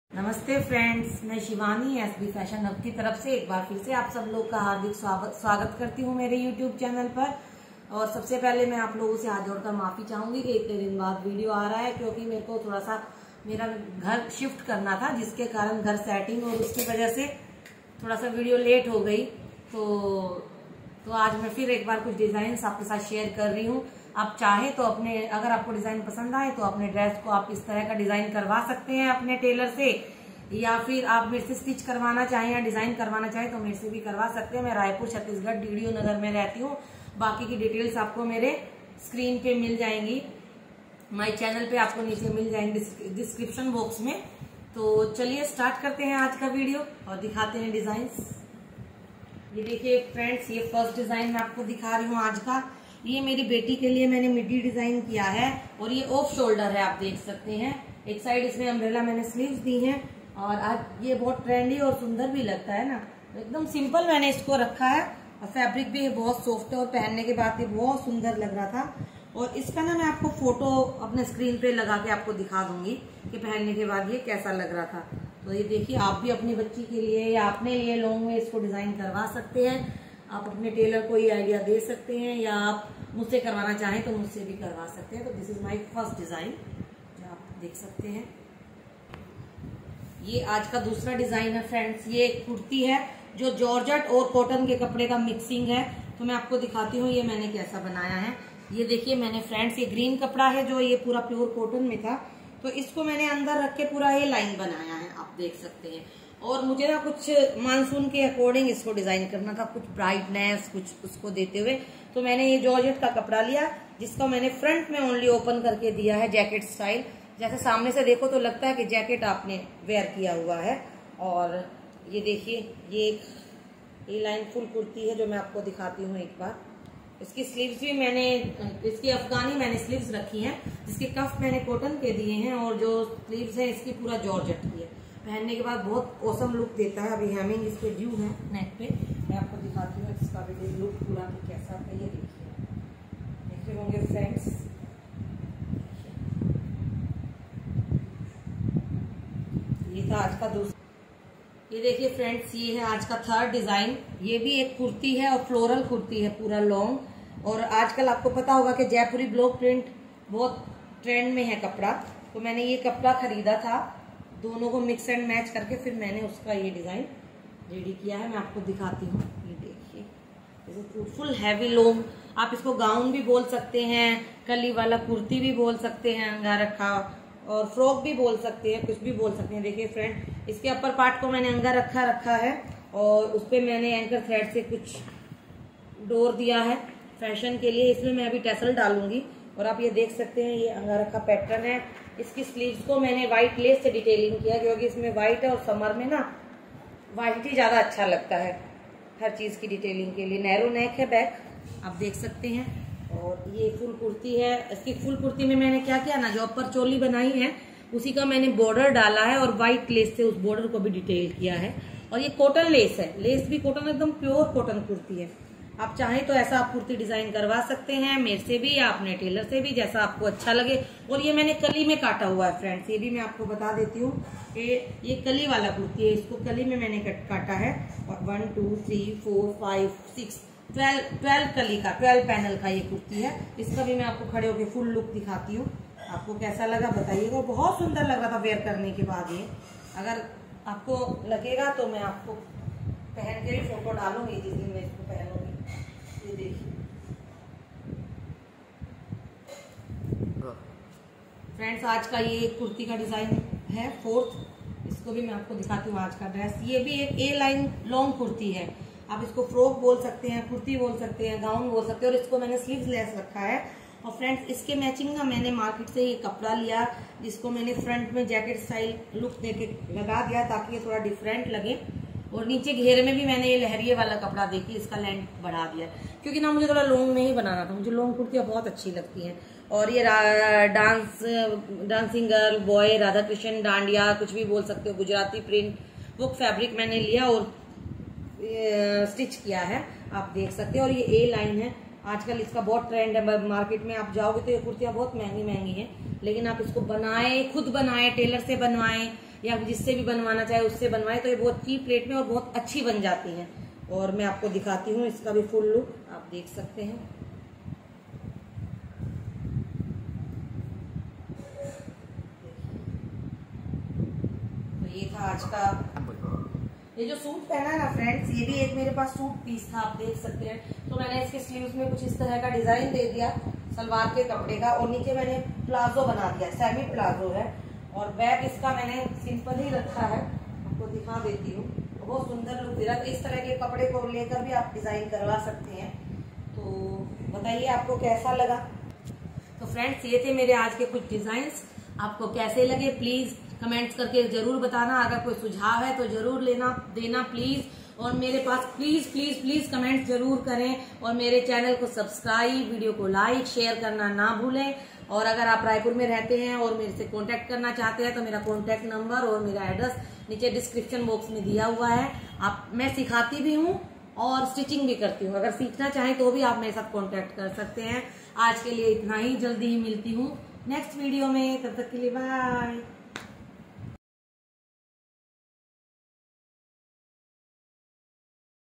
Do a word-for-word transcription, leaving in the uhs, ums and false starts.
नमस्ते फ्रेंड्स, मैं Shivani SB fashion hub की तरफ से एक बार फिर से आप सब लोग का हार्दिक स्वागत स्वागत करती हूँ मेरे यूट्यूब चैनल पर। और सबसे पहले मैं आप लोगों से हाथ जोड़कर माफी चाहूंगी कि इतने दिन बाद वीडियो आ रहा है, क्योंकि मेरे को थोड़ा सा मेरा घर शिफ्ट करना था, जिसके कारण घर सेटिंग और उसकी वजह से थोड़ा सा वीडियो लेट हो गई। तो तो आज मैं फिर एक बार कुछ डिजाइन आपके साथ शेयर कर रही हूँ। आप चाहे तो अपने, अगर आपको डिजाइन पसंद आए तो अपने ड्रेस को आप इस तरह का डिजाइन करवा सकते हैं अपने टेलर से, या फिर आप मेरे से स्टिच करवाना चाहें या डिजाइन करवाना चाहें तो मेरे से भी करवा सकते हैं। मैं रायपुर छत्तीसगढ़ डीडीओ नगर में रहती हूँ। बाकी की डिटेल्स आपको मेरे स्क्रीन पे मिल जाएंगी, माय चैनल पे आपको नीचे मिल जाएंगे डिस्क्रिप्शन बॉक्स में। तो चलिए स्टार्ट करते हैं आज का वीडियो और दिखाते हैं डिजाइन। ये देखिए फ्रेंड्स, ये फर्स्ट डिजाइन मैं आपको दिखा रही हूँ आज का। ये मेरी बेटी के लिए मैंने मिडी डिजाइन किया है और ये ऑफ शोल्डर है, आप देख सकते हैं। एक साइड इसमें अम्ब्रेला मैंने स्लीव्स दी हैं और आज ये बहुत ट्रेंडी और सुंदर भी लगता है ना। एकदम सिंपल मैंने इसको रखा है और फैब्रिक भी बहुत सॉफ्ट है और पहनने के बाद ये बहुत सुंदर लग रहा था। और इसका ना मैं आपको फोटो अपने स्क्रीन पे लगा के आपको दिखा दूंगी कि पहनने के बाद ये कैसा लग रहा था। तो ये देखिए, आप भी अपनी बच्ची के लिए या अपने लिए लॉन्ग में इसको डिजाइन करवा सकते हैं। आप अपने टेलर को ये आइडिया दे सकते हैं, या आप मुझसे करवाना चाहें तो मुझसे भी करवा सकते हैं। तो this is my first design जो आप देख सकते हैं। ये आज का दूसरा डिजाइन है फ्रेंड्स। ये एक कुर्ती है जो जॉर्जेट और कॉटन के कपड़े का मिक्सिंग है। तो मैं आपको दिखाती हूँ ये मैंने कैसा बनाया है। ये देखिए मैंने फ्रेंड्स, ये ग्रीन कपड़ा है जो ये पूरा प्योर कॉटन में था, तो इसको मैंने अंदर रख के पूरा ये लाइन बनाया है, आप देख सकते हैं। और मुझे ना कुछ मानसून के अकॉर्डिंग इसको डिजाइन करना था, कुछ ब्राइटनेस कुछ उसको देते हुए। तो मैंने ये जॉर्जेट का कपड़ा लिया, जिसका मैंने फ्रंट में ओनली ओपन करके दिया है जैकेट स्टाइल। जैसे सामने से देखो तो लगता है कि जैकेट आपने वेयर किया हुआ है। और ये देखिए, ये ये लाइन फुल कुर्ती है जो मैं आपको दिखाती हूँ एक बार। इसकी स्लीव्स भी मैंने, इसकी अफगानी मैंने स्लीव्स रखी हैं, जिसके कफ मैंने कॉटन के दिए हैं और जो स्लीव्स है इसकी पूरा जॉर्जेट की है। पहनने के बाद बहुत औसम लुक देता है। अभी हेमिंग इस पे ड्यू है नेक पे, मैं आपको दिखाती हूँ इसका भी लुक पूरा कि कैसा है। ये देखिए, देखे होंगे फ्रेंड्स, ये था आज का दूसरा। ये देखिए फ्रेंड्स, ये है आज का थर्ड डिजाइन। ये भी एक कुर्ती है और फ्लोरल कुर्ती है पूरा लॉन्ग। और आजकल आपको पता होगा कि जयपुरी ब्लॉक प्रिंट बहुत ट्रेंड में है कपड़ा, तो मैंने ये कपड़ा खरीदा था, दोनों को मिक्स एंड मैच करके फिर मैंने उसका ये डिजाइन रेडी किया है। मैं आपको दिखाती हूँ, ये देखिए फुल हैवी लॉन्ग, आप इसको गाउन भी बोल सकते हैं, कली वाला कुर्ती भी बोल सकते हैं, अंगा रखा, और फ्रॉक भी बोल सकते हैं, कुछ भी बोल सकते हैं। देखिए फ्रेंड, इसके अपर पार्ट को मैंने अंगा रखा रखा है और उस पर मैंने एंकर थ्रेड से कुछ डोर दिया है फैशन के लिए। इसमें मैं अभी टैसल डालूंगी। और आप ये देख सकते हैं, ये अंगा रखा पैटर्न है। इसकी स्लीव्स को मैंने व्हाइट लेस से डिटेलिंग किया, क्योंकि इसमें व्हाइट है और समर में ना व्हाइट ही ज्यादा अच्छा लगता है हर चीज की डिटेलिंग के लिए। नैरो नेक है बैक, आप देख सकते हैं। और ये फुल कुर्ती है। इसकी फुल कुर्ती में मैंने क्या किया ना, जो ऊपर चोली बनाई है उसी का मैंने बॉर्डर डाला है और व्हाइट लेस से उस बॉर्डर को भी डिटेल किया है। और ये कॉटन लेस है, लेस भी कॉटन, एकदम प्योर कॉटन कुर्ती है। आप चाहें तो ऐसा आप कुर्ती डिजाइन करवा सकते हैं मेरे से भी या अपने टेलर से भी, जैसा आपको अच्छा लगे। और ये मैंने कली में काटा हुआ है फ्रेंड्स, ये भी मैं आपको बता देती हूँ कि ये कली वाला कुर्ती है, इसको कली में मैंने काटा है। और one two three four five six twelve twelve कली का, ट्वेल्व पैनल का ये कुर्ती है। इसका भी मैं आपको खड़े होकर फुल लुक दिखाती हूँ, आपको कैसा लगा बताइएगा। बहुत सुंदर लग रहा था वेयर करने के बाद। ये अगर आपको लगेगा तो मैं आपको पहन के भी फोटो डालूंगी जिस दिन मैं इसको पहनूंगी। ये देखिए फ्रेंड्स, आज का ये कुर्ती का डिजाइन है फोर्थ। इसको भी मैं आपको दिखाती हूँ आज का ड्रेस। ये भी एक ए लाइन लॉन्ग कुर्ती है, आप इसको फ्रॉक बोल सकते हैं, कुर्ती बोल सकते हैं, गाउन बोल सकते हैं। और इसको मैंने स्लीव्स लेस रखा है। और फ्रेंड्स, इसके मैचिंग ना मैंने मार्केट से ये कपड़ा लिया, जिसको मैंने फ्रंट में जैकेट स्टाइल लुक देके लगा दिया ताकि ये थोड़ा डिफरेंट लगे। और नीचे घेरे में भी मैंने ये लहरिये वाला कपड़ा देके इसका लेंथ बढ़ा दिया, क्योंकि ना मुझे थोड़ा लॉन्ग में ही बनाना था। मुझे लॉन्ग कुर्तियाँ बहुत अच्छी लगती हैं। और ये dance dancing girl, boy, Radha Krishna, dandiya, कुछ भी बोल सकते हो, गुजराती प्रिंट, वो फैब्रिक मैंने लिया और स्टिच किया है, आप देख सकते हैं। और ये ए लाइन है, आजकल इसका बहुत ट्रेंड है। मार्केट में आप जाओगे तो ये कुर्तियां बहुत महंगी महंगी हैं, लेकिन आप इसको बनाए, खुद बनाए, टेलर से बनवाएं या जिससे भी बनवाना चाहे उससे बनवाए, तो ये बहुत चीप रेट में और बहुत अच्छी बन जाती हैं। और मैं आपको दिखाती हूँ इसका भी फुल लुक, आप देख सकते हैं। तो ये था आज का, ये जो सूट पहना है ना फ्रेंड्स, ये भी एक मेरे पास सूट पीस था, आप देख सकते हैं। तो मैंने इसके स्लीव्स में कुछ इस तरह का डिजाइन दे दिया सलवार के कपड़े का, और नीचे मैंने प्लाजो बना दिया, सेमी प्लाजो है। और बैक इसका मैंने सिंपल ही रखा है, आपको दिखा देती हूँ, बहुत सुंदर लुक दे रहा है। तो इस तरह के कपड़े को लेकर भी आप डिजाइन करवा सकते हैं। तो बताइए आपको कैसा लगा। तो फ्रेंड्स ये थे मेरे आज के कुछ डिजाइन्स, आपको कैसे लगे प्लीज कमेंट्स करके जरूर बताना। अगर कोई सुझाव है तो जरूर लेना देना प्लीज। और मेरे पास प्लीज प्लीज प्लीज कमेंट्स जरूर करें, और मेरे चैनल को सब्सक्राइब, वीडियो को लाइक शेयर करना ना भूलें। और अगर आप रायपुर में रहते हैं और मेरे से कांटेक्ट करना चाहते हैं तो मेरा कांटेक्ट नंबर और मेरा एड्रेस नीचे डिस्क्रिप्शन बॉक्स में दिया हुआ है। आप मैं सिखाती भी हूँ और स्टिचिंग भी करती हूँ, अगर सीखना चाहें तो भी आप मेरे साथ कांटेक्ट कर सकते हैं। आज के लिए इतना ही, जल्दी ही मिलती हूँ नेक्स्ट वीडियो में, तब तक के लिए बाय।